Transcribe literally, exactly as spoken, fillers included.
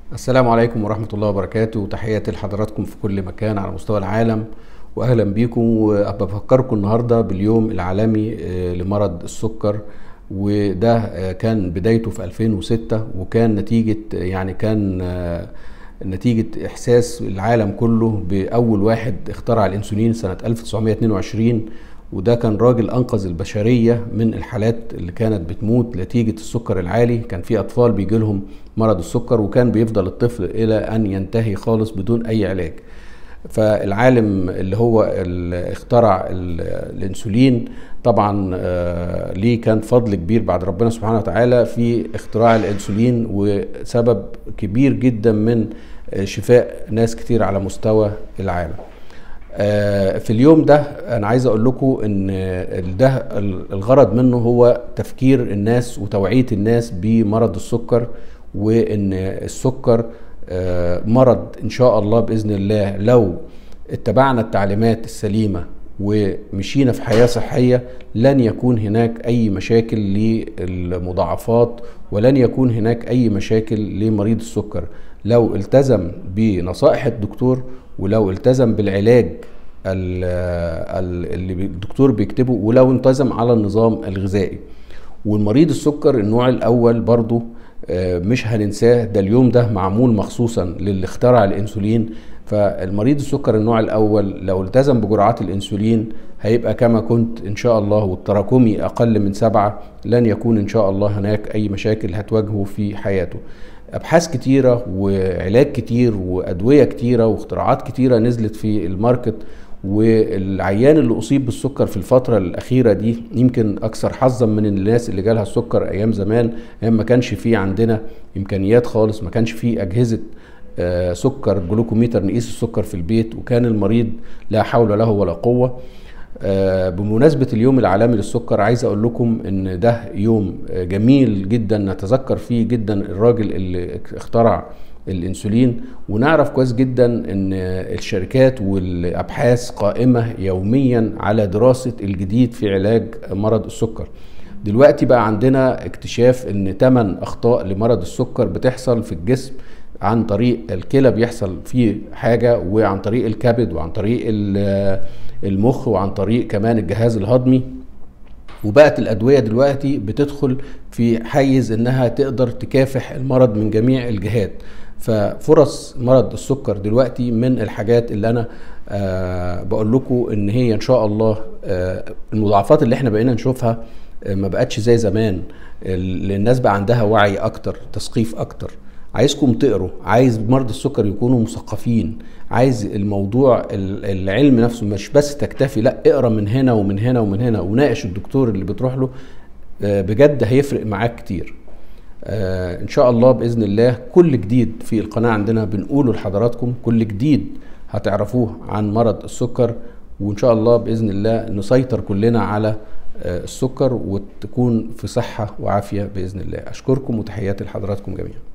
السلام عليكم ورحمة الله وبركاته، وتحياتي لحضراتكم في كل مكان على مستوى العالم، وأهلا بيكم. وبفكركم النهاردة باليوم العالمي آه، لمرض السكر. وده آه، كان بدايته في ألفين وستة، وكان نتيجة يعني كان آه، نتيجة إحساس العالم كله بأول واحد اخترع الأنسولين سنة ألف وتسعمائة واثنين وعشرين. وده كان راجل أنقذ البشرية من الحالات اللي كانت بتموت نتيجة السكر العالي. كان في أطفال بيجي لهم مرض السكر، وكان بيفضل الطفل إلى أن ينتهي خالص بدون أي علاج. فالعالم اللي هو اللي اخترع الانسولين طبعا آه، ليه كان فضل كبير بعد ربنا سبحانه وتعالى في اختراع الانسولين، وسبب كبير جدا من شفاء ناس كتير على مستوى العالم. آه، في اليوم ده انا عايز اقول لكم ان ده الغرض منه هو تفكير الناس وتوعية الناس بمرض السكر، وان السكر آه، مرض ان شاء الله باذن الله لو اتبعنا التعليمات السليمة ومشينا في حياة صحية لن يكون هناك اي مشاكل للمضاعفات، ولن يكون هناك اي مشاكل لمريض السكر لو التزم بنصائح الدكتور، ولو التزم بالعلاج اللي الدكتور بيكتبه، ولو التزم على النظام الغذائي. والمريض السكر النوع الاول برضو مش هننساه، ده اليوم ده معمول مخصوصا للي اخترع الانسولين. فالمريض السكر النوع الاول لو التزم بجرعات الانسولين هيبقى كما كنت ان شاء الله، والتراكمي اقل من سبعة، لن يكون ان شاء الله هناك اي مشاكل هتواجهه في حياته. ابحاث كتيرة وعلاج كتير وادوية كتيرة واختراعات كتيرة نزلت في الماركت، والعيان اللي اصيب بالسكر في الفترة الاخيرة دي يمكن اكثر حظا من الناس اللي جالها السكر ايام زمان، ايام ما كانش فيه عندنا امكانيات خالص، ما كانش فيه اجهزة آه سكر جلوكوميتر نقيس السكر في البيت، وكان المريض لا حول له ولا قوة. آه بمناسبة اليوم العالمي للسكر عايز اقول لكم ان ده يوم جميل جدا نتذكر فيه جدا الراجل اللي اخترع الانسولين، ونعرف كويس جدا ان الشركات والابحاث قائمة يوميا على دراسة الجديد في علاج مرض السكر. دلوقتي بقى عندنا اكتشاف ان ثمانية اخطاء لمرض السكر بتحصل في الجسم عن طريق الكلى بيحصل فيه حاجة، وعن طريق الكبد، وعن طريق المخ، وعن طريق كمان الجهاز الهضمي. وبقت الأدوية دلوقتي بتدخل في حيز انها تقدر تكافح المرض من جميع الجهات. ففرص مرض السكر دلوقتي من الحاجات اللي انا آه بقول لكم ان هي ان شاء الله آه المضاعفات اللي احنا بقينا نشوفها آه ما بقتش زي زمان. الناس بقى عندها وعي اكتر، تثقيف اكتر. عايزكم تقروا، عايز مرضى السكر يكونوا مثقفين، عايز الموضوع العلم نفسه مش بس تكتفي، لا اقرا من هنا ومن هنا ومن هنا، وناقش الدكتور اللي بتروح له، بجد هيفرق معاك كتير. ان شاء الله باذن الله كل جديد في القناه عندنا بنقوله لحضراتكم، كل جديد هتعرفوه عن مرض السكر، وان شاء الله باذن الله نسيطر كلنا على السكر وتكون في صحه وعافيه باذن الله. اشكركم وتحياتي لحضراتكم جميعا.